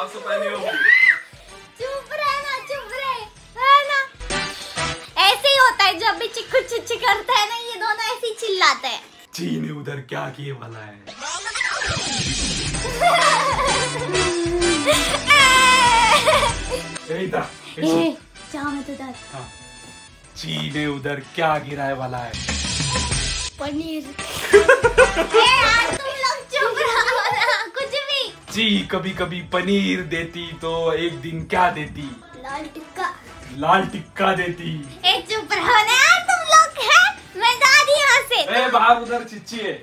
साफ सफाई नहीं होगी। चुप रहना, चुप रहे ना। ऐसे ही होता है जब भी चिक्कू चिच्ची करते हैं ना, ये दोनों ऐसे ही चिल्लाते हैं। ची ने उधर क्या किए वाला है? जाओ मत उधर। हाँ। ची ने उधर क्या गिराए वाला है? पनीर। यार तुम लोग चुप रहो ना, कुछ भी। ची कभी कभी पनीर देती तो एक दिन क्या देती? लाल टिक्का। लाल टिक्का देती। ए चुप रहो ना यार तुम लोग, है मैं जा रही यहाँ से। ए बाहर उधर चिच्ची है।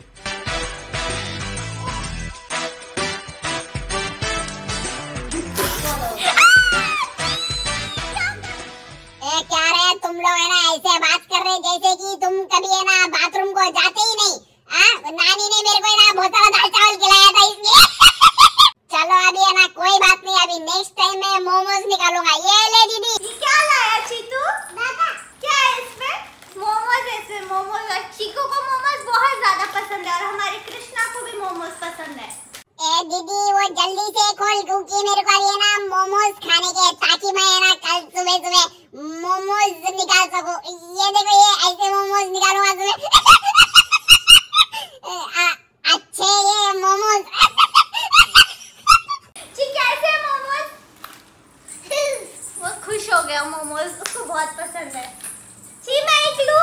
क्या रहे तुम लोग है ना, ऐसे बात कर रहे जैसे कि तुम कभी है ना बाथरूम को जाते ही नहीं। नानी ने मेरे को है ना बहुत सारा दाल चावल खिलाया था इसलिए। चलो अभी है ना कोई बात नहीं, अभी नेक्स्ट टाइम मैं मोमोज निकालूंगा। ये ले दीदी। क्या लाया चीतू? क्या है इसमें? मोमोज। ऐसे मोमोज, चीकू को मोमोज बहुत ज्यादा पसंद है और हमारे कृष्णा को भी मोमोज पसंद है। ए दीदी वो जल्दी से खोल, क्योंकि मेरे को ये ना मोमोज खाने के, ताकि मैं है ना कल सुबह सुबह मोमोज निकाल सकूं। ये देखो, ये ऐसे मोमोज निकालूंगा सुबह। अच्छे ये मोमोज। कैसे मोमोज? वो खुश हो गया, मोमोज उसको बहुत पसंद है। जी मैं एक लूं?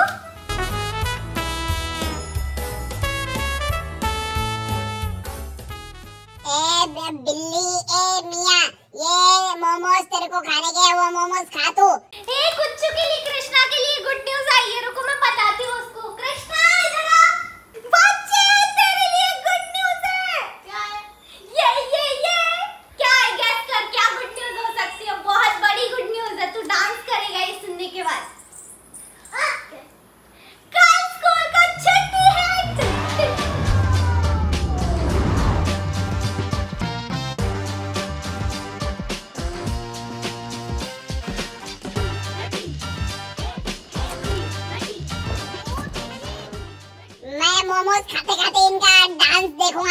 बिल्ली ए मियाँ, ये मोमोज तेरे को खाने के, वो मोमोज खा तू। कुच्चू के लिए, कृष्णा के लिए गुड न्यूज आई है। रुको मैं बताती हूँ उसको। कृष्णा इधर आ। बच्चे तेरे लिए गुड न्यूज है। क्या है? ये क्या है? गेस कर, क्या गुड न्यूज हो सकती है? बहुत बड़ी गुड न्यूज है। तू डांस करेगा ये सुनने के बाद। कल स्कूल का छुट्टी है। मोमोज खाते खाते इनका डांस देखूंगा।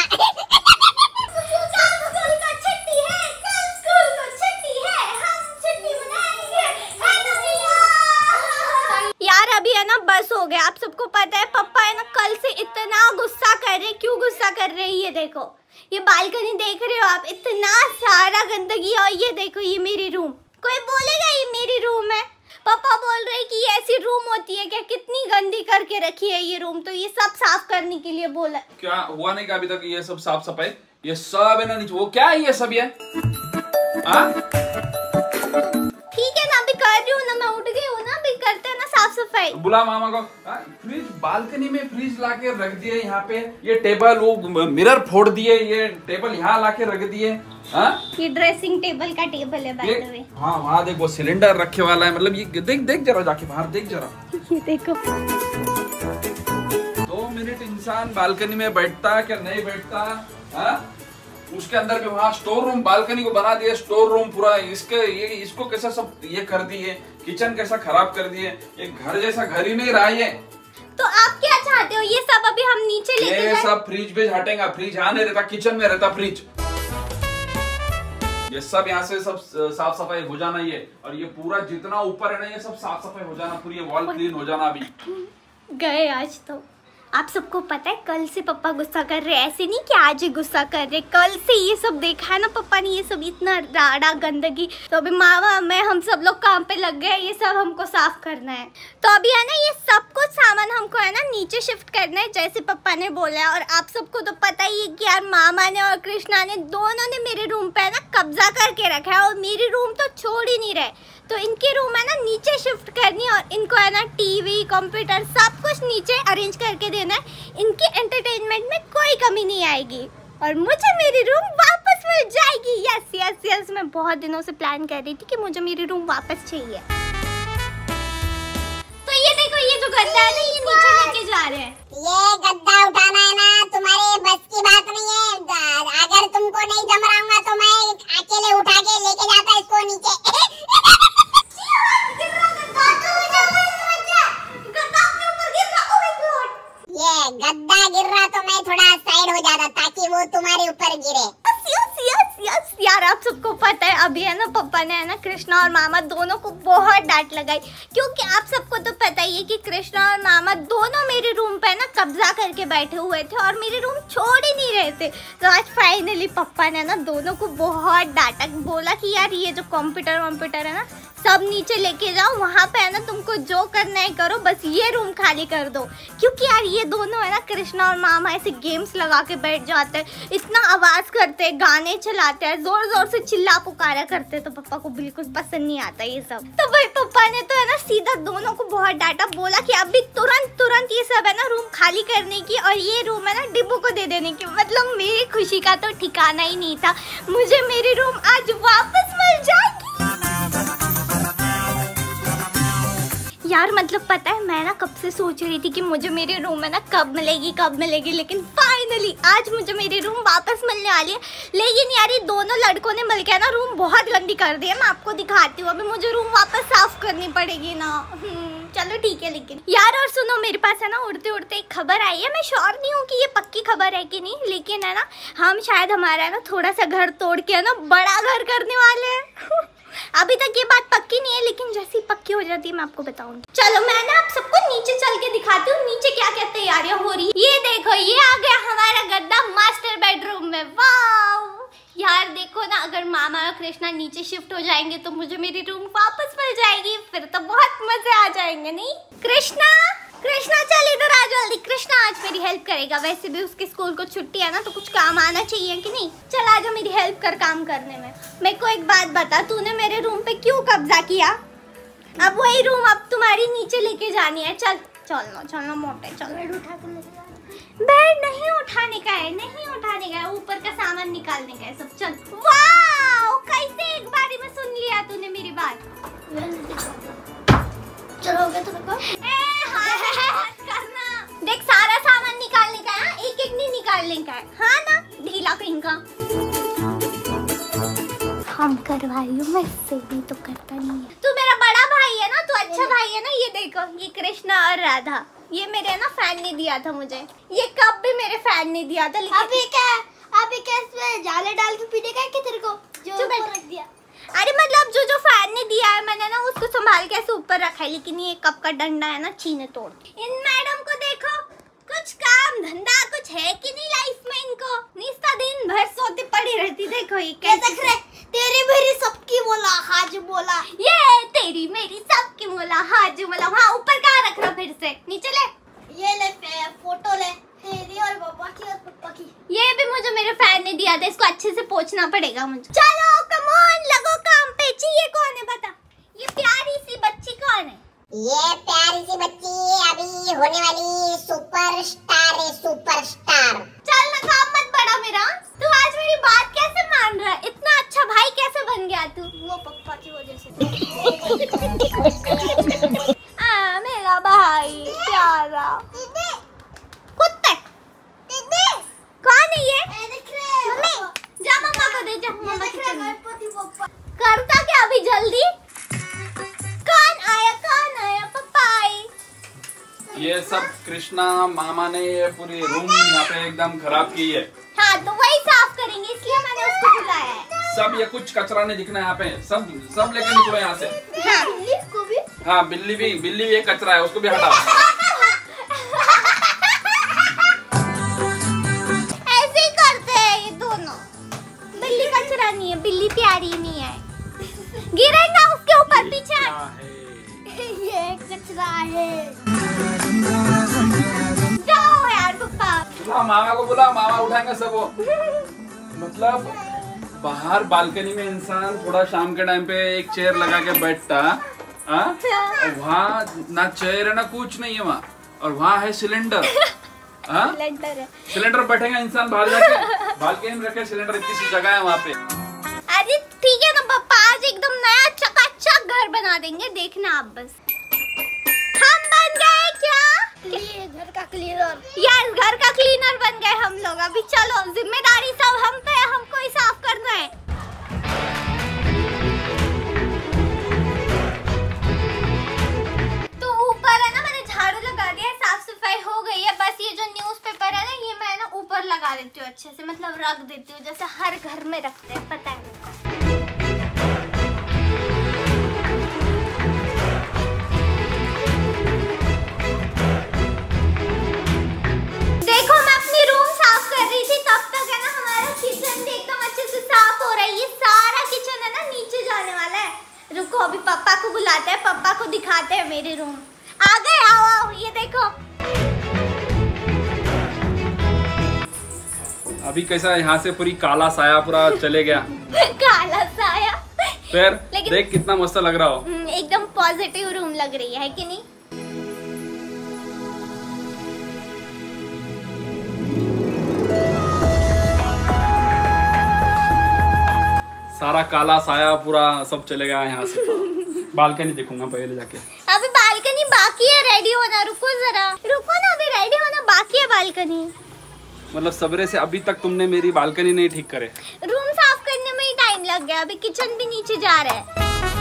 यार अभी है ना बस हो गया। आप सबको पता है पापा है ना कल से इतना गुस्सा कर रहे। क्यों गुस्सा कर रहे हैं? ये देखो, ये बालकनी देख रहे हो आप, इतना सारा गंदगी है। और ये देखो, ये मेरी रूम। कोई बोलेगा ये मेरी रूम है? पापा बोल रहे कि ये ऐसी रूम होती है क्या? कितनी गंदी करके रखी है ये रूम। तो ये सब साफ करने के लिए बोला। क्या हुआ नहीं क्या अभी तक? ये सब साफ सफाई, ये सब है ना नीचे। वो क्या है ये सब? ये ठीक है ना, अभी कर रही हूँ ना, मैं उठ गई हूँ ना, अभी करते हैं ना साफ सफाई। बुला मामा को। फ्रिज, बालकनी में फ्रिज लाके रख दिए यहाँ पे। ये टेबल, वो मिरर फोड़ दिए। ये टेबल यहाँ लाके रख दिए। ये ड्रेसिंग टेबल का टेबल है बाय द वे। हाँ वहाँ देख, वो सिलेंडर रखे वाला है। मतलब ये देख जरा, जाके बाहर देख जरा। ये देखो, 2 मिनट इंसान बालकनी में बैठता क्या नहीं बैठता? उसके अंदर भी वहाँ स्टोर रूम, बालकनी को बना दिया स्टोर रूम पूरा। इसको कैसा सब ये कर दिए, किचन कैसा खराब कर दिए। ये घर जैसा घर ही नहीं रहा ये। तो आप क्या चाहते हो? ये सब अभी हम नीचे लेके जाएं? ये सब फ्रिज पे हटेगा। फ्रिज यहाँ नहीं रहता, किचन में रहता फ्रिज। ये सब यहाँ से सब साफ सफाई हो जाना। ये और ये पूरा जितना ऊपर है ना, ये सब साफ सफाई हो जाना। पूरी वॉल क्लीन हो जाना। अभी गए आज तो। आप सबको पता है कल से पापा गुस्सा कर रहे हैं। ऐसे नहीं कि आज ही गुस्सा कर रहे, कल से ये सब देखा है ना पापा ने, ये सब इतना राड़ा गंदगी। तो अभी मामा मैं हम सब लोग काम पे लग गए। ये सब हमको साफ करना है। तो अभी है ना ये सब कुछ सामान हमको है ना नीचे शिफ्ट करना है, जैसे पापा ने बोला है। और आप सबको तो पता ही है कि यार मामा ने और कृष्णा ने दोनों ने मेरे रूम पे है ना कब्जा करके रखा है और मेरी रूम तो छोड़ ही नहीं रहे। तो इनकी रूम है ना नीचे शिफ्ट करनी है और इनको है ना टीवी, कंप्यूटर सब कुछ नीचे अरेंज करके देना है। इनकी एंटरटेनमेंट में कोई कमी नहीं आएगी और मुझे मेरी रूम वापस मिल जाएगी। यस यस यस, मैं बहुत दिनों से प्लान कर रही थी कि मुझे मेरी रूम वापस चाहिए। तो ये देखो, ये जो गद्दा है ना, ये नीचे लेके जा रहे हैं। ये गद्दा उठाना है ना तुम्हारे बस की बात नहीं है। अगर तुमको नहीं जम रहा होगा तो मैं अकेले उठा के लेके जाता इसको नीचे। ये गद्दा गिर रहा तो मैं थोड़ा साइड हो जाता ताकि वो तुम्हारे ऊपर गिरे। यस यस यस यार, आप सबको गई, क्योंकि आप सबको तो पता ही है कि कृष्णा और मामा दोनों मेरे रूम पे ना कब्जा करके बैठे हुए थे और मेरे रूम छोड़ ही नहीं रहे थे। तो आज फाइनली पापा ने ना दोनों को बहुत डांटा, बोला कि यार ये जो कंप्यूटर है ना सब नीचे लेके जाओ, वहाँ पे है ना तुमको जो करना है करो, बस ये रूम खाली कर दो। क्योंकि यार ये दोनों है ना कृष्णा और मामा ऐसे गेम्स लगा के बैठ जाते हैं, इतना आवाज़ करते हैं, गाने चलाते हैं, जोर जोर से चिल्ला पुकारा करते हैं, तो पापा को बिल्कुल पसंद नहीं आता ये सब। तो भाई पापा ने तो है ना सीधा दोनों को बहुत डांटा, बोला कि अभी तुरंत ये सब है ना रूम खाली करने की और ये रूम है ना डिब्बू को दे देने की। मतलब मेरी खुशी का तो ठिकाना ही नहीं था, मुझे मेरी रूम आज वापस मिल जाएगी। यार मतलब पता है मैं ना कब से सोच रही थी कि मुझे मेरी रूम है ना कब मिलेगी, लेकिन फाइनली आज मुझे मेरी रूम वापस मिलने वाली है। लेकिन यार ये दोनों लड़कों ने मिलकर ना रूम बहुत गंदी कर दी है, मैं आपको दिखाती हूँ। अभी मुझे रूम वापस साफ करनी पड़ेगी ना। चलो ठीक है। लेकिन यार और सुनो, मेरे पास है ना उड़ते उड़ते एक खबर आई है। मैं श्योर नहीं हूँ कि ये पक्की खबर है कि नहीं, लेकिन है ना हम शायद हमारा है ना थोड़ा सा घर तोड़ के है ना बड़ा घर करने वाले हैं। अभी तक ये बात पक्की नहीं है, लेकिन जैसी पक्की हो जाती है मैं आपको बताऊंगी। चलो मैं ना आप सबको नीचे चल के दिखाती हूँ नीचे क्या क्या तैयारियां हो रही है। ये देखो, ये आ गया हमारा गद्दा मास्टर बेडरूम में। वाव यार देखो ना, अगर मामा और कृष्णा नीचे शिफ्ट हो जाएंगे तो मुझे मेरी रूम वापस मिल जाएगी, फिर तो बहुत मजे आ जाएंगे। नहीं कृष्णा चल इधर आ जल्दी। कृष्णा आज मेरी हेल्प करेगा, वैसे भी उसके स्कूल को छुट्टी है ना तो कुछ काम आना चाहिए कि नहीं। चल आजा मेरी हेल्प कर काम करने में। मेरे को एक बात बता, तूने मेरे रूम पे क्यों कब्जा किया? अब वही रूम अब तुम्हारी नीचे लेके जानी है। चलना मोटे, चल बेड उठा के लेके जाना। बेड नहीं उठाने का है, ऊपर का सामान निकालने का है सब। चल। वाओ कैसे एक बारी में सुन लिया तूने मेरी बात। चलो हो गया तुमको। देख सारा सामान निकालने का है, एक नहीं निकालने का है, हाँ ना ढीला कहीं का। हम करवा रही हूँ, मैं इससे भी तो करता नहीं है। तू मेरा बड़ा भाई है ना, तू अच्छा भाई है ना। ये देखो, ये कृष्णा और राधा, ये मेरे ना फैन ने दिया था मुझे। ये कप भी मेरे फैन ने दिया था। अभी कैसे जाले डाल के पीने का तेरे को जो रख दिया? अरे मतलब जो फैन ने दिया है मैंने ना उसको संभाल के ऐसे ऊपर रखा है, लेकिन ये कप का डंडा है ना चीने तोड़। इन मैडम को देखो, कुछ काम धंधा कुछ है कि नहीं लाइफ में इनको। निस्ता दिन भर सोते पड़ी रहती। देखो ये कैसे तेरी मेरी सबकी बोला हाज बोला, ये तेरी मेरी सबकी बोला हाज बोला। वहाँ ऊपर कहाँ रख रहा, फिर से नीचे ले। ये ले फोटो ले तेरी और पापा की और पापा की। ये भी मुझे मेरे फैन ने दिया था, इसको अच्छे से पोंछना पड़ेगा मुझे। चलो कम ऑन लगो काम पे। ये कौन है बता? ये प्यारी सी बच्ची कौन है? ये प्यारी सी बच्ची अभी होने वाली सुपरस्टार है, सुपरस्टार। चल ना काम मत बढ़ा मेरा। तू आज मेरी बात कैसे मान रहा है? इतना अच्छा भाई कैसे बन गया तू? वो पप्पा की वजह से। मेरा भाई प्यारा कुत्ते। कौन है ये? मम्मी जा मम्मा को दे, जा मम्मा को। करता क्या अभी जल्दी? कौन आया पापा आए। ये सब कृष्णा मामा ने ये पूरी रूम यहाँ पे एकदम खराब की है। हाँ तो वही साफ करेंगे, इसलिए मैंने उसको बुलाया है। सब ये कुछ कचरा नहीं दिखना यहाँ पे, सब लेके निकलो यहाँ से। हाँ, बिल्ली को भी। हाँ बिल्ली भी एक कचरा है, उसको भी हटाओ। ऐसे ही करते हैं ये दोनों। बिल्ली कचरा नहीं है, बिल्ली प्यारी नहीं है। गिरेगा उसके ऊपर पीछे। ये कचरा है। जाओ यार पापा। मामा को बुला, मामा उठाएंगे सब वो। मतलब बाहर बालकनी में इंसान थोड़ा शाम के टाइम पे एक चेयर लगा के बैठता, और वहाँ ना चेयर है ना कुछ नहीं है वहाँ, और वहाँ है सिलेंडर। सिलेंडर बैठेगा इंसान बाहर जाके, बालकनी में रखे सिलेंडर, इतनी सी जगह है वहाँ पे। अरे ठीक है ना पापा, आज एकदम नया चकाचक घर बना देंगे, देखना आप बस। हम बन गए क्या? ये घर का क्लीनर। यार घर का क्लीनर बन गए हम लोग। अभी चलो जिम्मेदारी सब हम पे, हमको ही साफ करना है। तो ऊपर है ना मैंने झाड़ू लगा दिया, साफ सफाई हो गई है। बस ये जो न्यूज़पेपर है ना, ये मैं ना ऊपर लगा देती हूँ अच्छे से, मतलब रख देती हूँ जैसे हर घर में रखते हैं, पता है। मेरे रूम। आ गए, आओ आओ, ये देखो। अभी कैसा यहाँ से पूरी काला साया पूरा चले गया। काला साया फिर देख कितना मस्त लग रहा हो। एकदम पॉजिटिव रूम लग रही है कि नहीं? सारा काला साया पूरा सब चले गया यहाँ से। बालकनी देखूंगा पहले जाके। अभी बालकनी बाकी है रेडी होना, रुको जरा, रुको ना, अभी रेडी होना बाकी है बालकनी। मतलब सबरे से अभी तक तुमने मेरी बालकनी नहीं ठीक करे। रूम साफ करने में ही टाइम लग गया, अभी किचन भी नीचे जा रहा है।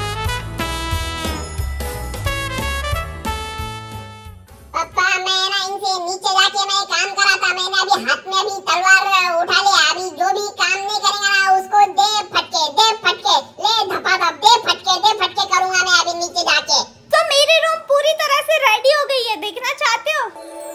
पापा मैं ना इनसे नीचे जाके मैं काम करा था, मैंने अभी हाथ में अभी तलवार उठा लिया, अभी जो भी काम नहीं करेगा ना उसको दे फटके ले धपाधप दे फटके करूंगा मैं अभी नीचे जाके। तो मेरी रूम पूरी तरह से रेडी हो गई है, देखना चाहते हो?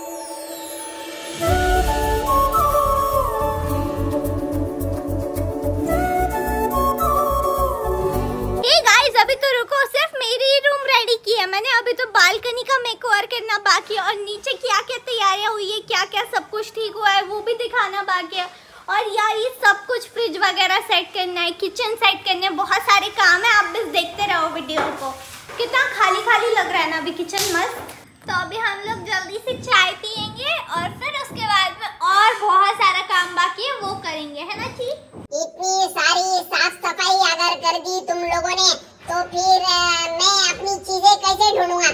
अभी तो रुको, सिर्फ मेरी रूम रेडी की है मैंने, अभी तो बालकनी का मेकओवर करना बाकी है और नीचे क्या क्या तैयारियां हुई है, क्या क्या सब कुछ ठीक हुआ है वो भी दिखाना बाकी है। और यार ये सब कुछ फ्रिज वगैरह सेट करना है, किचन सेट करना है, बहुत सारे काम है, आप बस देखते रहो वीडियो को। कितना खाली खाली लग रहा है ना अभी किचन मस्त। तो अभी हम लोग जल्दी से चाय पियेंगे और फिर उसके बाद में और बहुत सारा काम बाकी है वो करेंगे, है ना जी? इतनी सारी साफ सफाई अगर कर दी तुम लोगों ने तो फिर मैं अपनी चीजें कैसे ढूंढूंगा?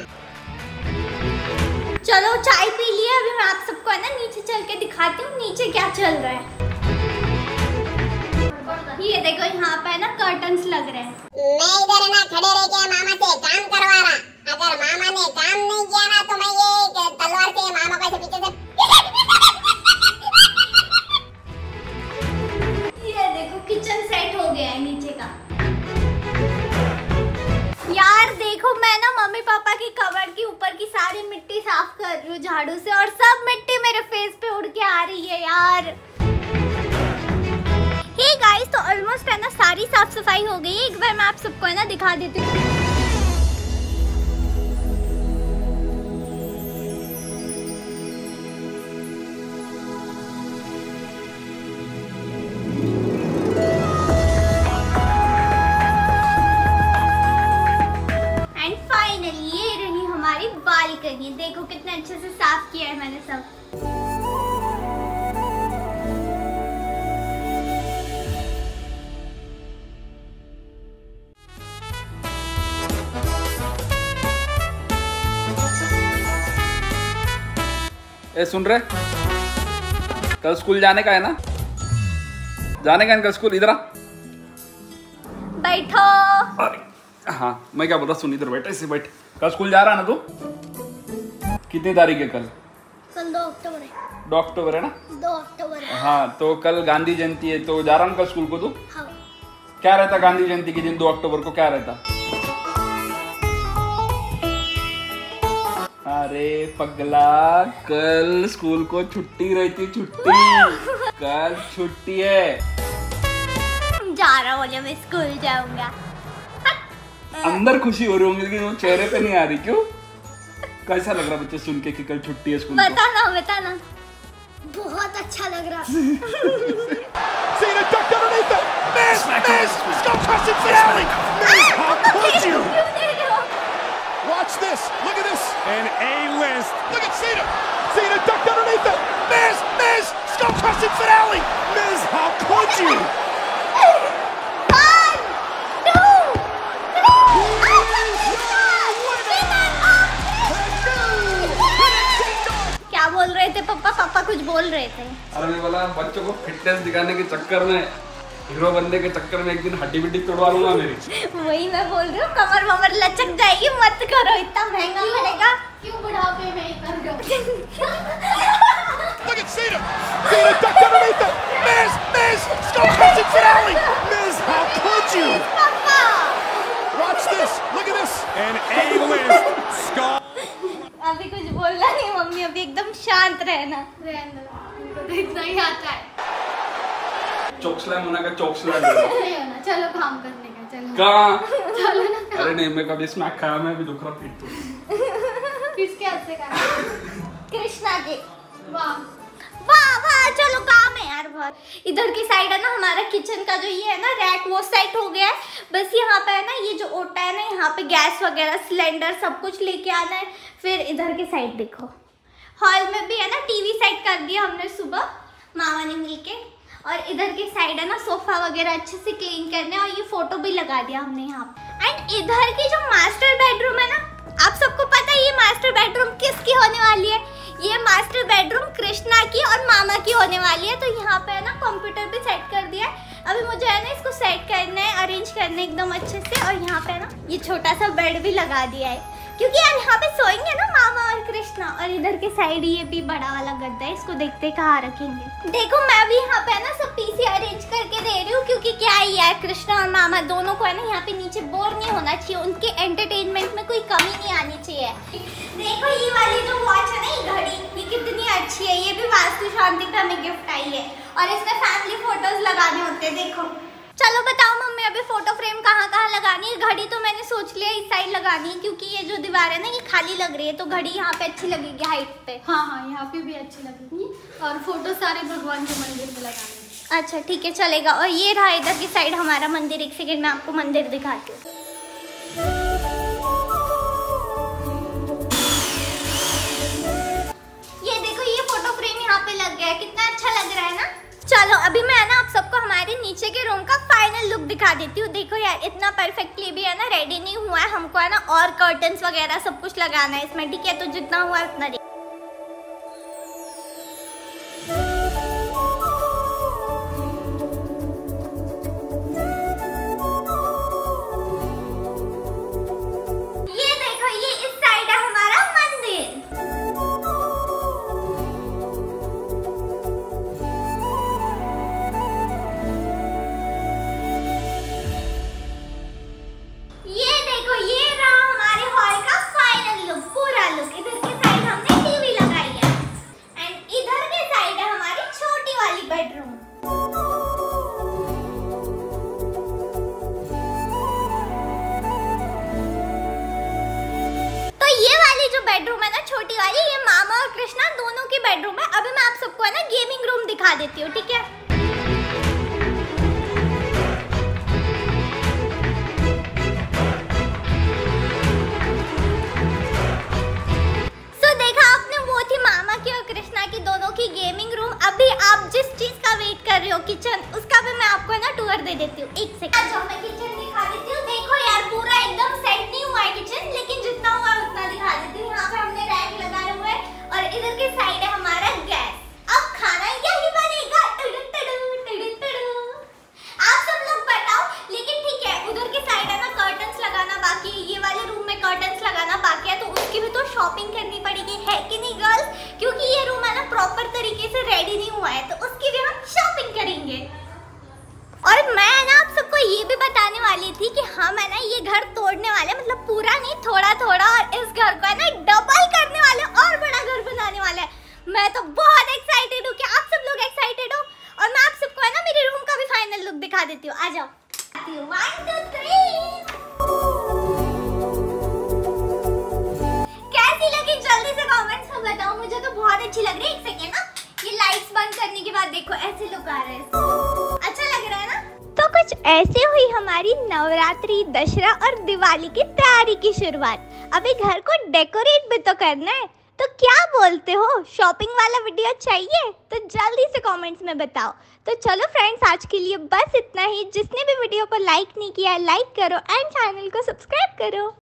चलो चाय पी लिए, अभी मैं आप सबको है ना नीचे चल के दिखाती हूँ नीचे क्या चल रहा है। ये देखो यहाँ पे ना कर्टन्स लग रहे हैं। मैं इधर ना खड़े रह के मामा से काम करवा रहा, अगर मामा ने काम नहीं किया ना तो मैं ये तलवार से मामा को ऐसे पीछे से ये देखो किचन सेट हो गया है नीचे का। यार देखो मैं ना मम्मी पापा की कबर्ड के ऊपर की सारी मिट्टी साफ कर रही हूँ झाड़ू से और सब मिट्टी मेरे फेस पे उड़ के आ रही है यार। हे गाइस, तो ऑलमोस्ट है ना सारी साफ सफाई हो गई है, एक बार मैं आप सबको है ना दिखा देती हूँ। एंड फाइनली ये रही हमारी बालकनी, देखो कितने अच्छे से साफ किया है मैंने सब। ए सुन रहे, कल स्कूल जाने का है ना? जाने का है कल स्कूल, इधर आ। बैठो। अरे हाँ मैं क्या बोल रहा, सुन इधर बैठ, ऐसे बैठ। कल स्कूल जा रहा ना तू? कितनी तारीख है कल? कल 2 अक्टूबर है। 2 अक्टूबर है ना? 2 अक्टूबर है। हाँ तो कल गांधी जयंती है, तो जा रहा हूँ कल स्कूल को तू? हाँ। क्या रहता गांधी जयंती के दिन 2 अक्टूबर को, क्या रहता? अरे पगला, कल स्कूल को छुट्टी रहती, छुट्टी कल छुट्टी है। जा रहा हूँ, मैं स्कूल जाऊंगा। अंदर खुशी हो रही होंगी लेकिन वो चेहरे पे नहीं आ रही, क्यों? कैसा लग रहा बच्चे सुन के कि कल छुट्टी है स्कूल? बताना। बहुत अच्छा लग रहा। Watch this. Look at this. An A-list. Look at Cena. Cena ducked underneath it. Miz. Skull crushing finale. Miz, how could you? 1, 2, 3। क्या बोल रहे थे पापा कुछ बोल रहे थे। अरे मैं बोला बच्चों को फिटनेस दिखाने के चक्कर में, हीरो बनने के चक्कर में एक दिन हड्डी बिड्डी तोड़वा लूंगा मेरी। वही मैं बोल रही हूँ, कमर वमर लचक जाएगी, मत करो, इतना महंगा पड़ेगा। क्यों बुढ़ापे में इतना? Look at Cena. Cena ducked underneath it. Miz, skull crushing finale. Miz, how could you? पापा। Watch this. Look at this. An A-list. Skull. अभी कुछ बोलना नहीं मम्मी, अभी एकदम शांत रहना। उनको देखना ही आता है। चोक्सला होना का चोक्सला चलो काम करने का, चलो। कहाँ? चलो ना। अरे नहीं, मैं कभी स्नैक खाया, मैं अभी दुख रहा पेट तो। किसके हाथ से खाया? कृष्णा के। वाह वाह वाह, चलो काम है यार बहुत। इधर की साइड है ना हमारा किचन का जो ये है ना रैक, वो सेट हो गया है। बस यहाँ पे है ना ये जो ओटा है ना, यहाँ पे गैस वगैरह सिलेंडर सब कुछ लेके आना है। फिर इधर की साइड देखो, हॉल में भी है ना टीवी सेट कर दिया हमने सुबह मामा ने मिलके। और इधर की साइड है ना सोफा वगैरह अच्छे से क्लीन करने, और ये फोटो भी लगा दिया हमने यहाँ पे। एंड इधर की जो मास्टर बेडरूम है ना, आप सबको पता है ये मास्टर बेडरूम किसकी होने वाली है? ये मास्टर बेडरूम कृष्णा की और मामा की होने वाली है। तो यहाँ पे है ना कंप्यूटर भी सेट कर दिया है। अभी मुझे है ना इसको सेट करना है, अरेंज करना है एकदम अच्छे से। और यहाँ पे ना ये छोटा सा बेड भी लगा दिया है, क्योंकि यार यहाँ पे सोएंगे ना मामा और कृष्णा। और इधर के साइड ये भी बड़ा वाला गद्दा है, इसको देखते कहाँ रखेंगे। देखो मैं भी यहाँ पे ना सब पीसी अरेंज करके दे रही हूँ, क्योंकि क्या ही है कृष्णा और मामा दोनों को है ना यहाँ पे नीचे बोर नहीं होना चाहिए, उनके एंटरटेनमेंट में कोई कमी नहीं आनी चाहिए। देखो ये वाली जो वॉच है ना, ये घड़ी, ये कितनी अच्छी है। ये भी वास्तु शांति पे हमें गिफ्ट आई है, और इसमें फैमिली फोटोज लगाने होते हैं। देखो चलो बताओ मम्मी, अभी फोटो फ्रेम कहाँ कहाँ लगानी है? घड़ी तो मैंने सोच लिया इस साइड लगानी है, क्योंकि ये जो दीवार है ना ये खाली लग रही है, तो घड़ी यहाँ पे अच्छी लगेगी हाइट पे। हाँ, यहाँ पे भी अच्छी लगेगी। और फोटो सारे भगवान के मंदिर में लगानी। अच्छा ठीक है चलेगा। और ये रहा इधर की साइड हमारा मंदिर। एक सेकेंड में आपको मंदिर दिखाती हूँ। ये देखो ये फोटो फ्रेम यहाँ पे लग गया है, कितना अच्छा लग रहा है ना। चलो अभी मैं है ना आप सबको हमारे नीचे के रूम का फाइनल लुक दिखा देती हूँ। देखो यार इतना परफेक्टली भी है ना रेडी नहीं हुआ है, हमको है ना और कर्टन्स वगैरह सब कुछ लगाना है इसमें, ठीक है? तो जितना हुआ है उतना बेडरूम है ना छोटी वाली, ये मामा और कृष्णा दोनों की बेडरूम है। अभी मैं आप सबको है ना गेमिंग रूम दिखा देती हूँ, ठीक है? सो देखा आपने, वो थी मामा की और कृष्णा की दोनों की गेमिंग रूम। अभी आप जिस चीज का वेट कर रहे हो किचन, उसका भी मैं आपको है ना टूर दे देती हूँ। एक सेकंड, जो मैं किचन दिखा देती हूँ। देखो यार पूरा एकदम सेट नहीं हुआ है किचन, लेकिन जितना हुआ है उतना दिखा देती हूँ। यहाँ पे हमने रैक लगाए हुए हैं, और इधर के साइड है हमारा गैस। अब खाना यही बनेगा। आप सब लोग बताओ, लेकिन ठीक है उधर के साइड है ना कर्टन्स लगाना बाकी है, ये वाले रूम में कर्टन्स लगाना बाकी है, तो उसकी भी तो शॉपिंग करनी पड़ेगी, है कि नहीं गर्ल्स? क्योंकि ये रूम है ना प्रॉपर तरीके से रेडी नहीं हुआ है, तो उसकी भी हम शॉपिंग करेंगे। और मैं ना आप सबको ये भी बताने वाली थी कि हम है ना ये घर तोड़ने वाले, मतलब पूरा नहीं थोड़ा थोड़ा, और इस घर को है ना डबल करने वाले और बड़ा घर बनाने वाले हैं। मैं तो बहुत एक्साइटेड हूँ कि आप सब लोग एक्साइटेड हो। और मैं आप सबको है ना मेरे रूम का भी फाइनल लुक दिखा देती हूँ। आ जाओ। 1 2 3 कैसी लगी जल्दी से कमेंट्स में बताओ, मुझे तो बहुत अच्छी लग रही है। एक सेकेंड ना, ये लाइट्स बंद करने के बाद देखो ऐसे लुक आ रहा है, अच्छा लग रहा है ना? तो कुछ ऐसे हुई हमारी नवरात्रि, दशहरा और दिवाली की तैयारी की शुरुआत। अभी घर को डेकोरेट भी तो करना है, तो क्या बोलते हो, शॉपिंग वाला वीडियो चाहिए? तो जल्दी से कमेंट्स में बताओ। तो चलो फ्रेंड्स, आज के लिए बस इतना ही। जिसने भी वीडियो को लाइक नहीं किया, लाइक करो एंड चैनल को सब्सक्राइब करो।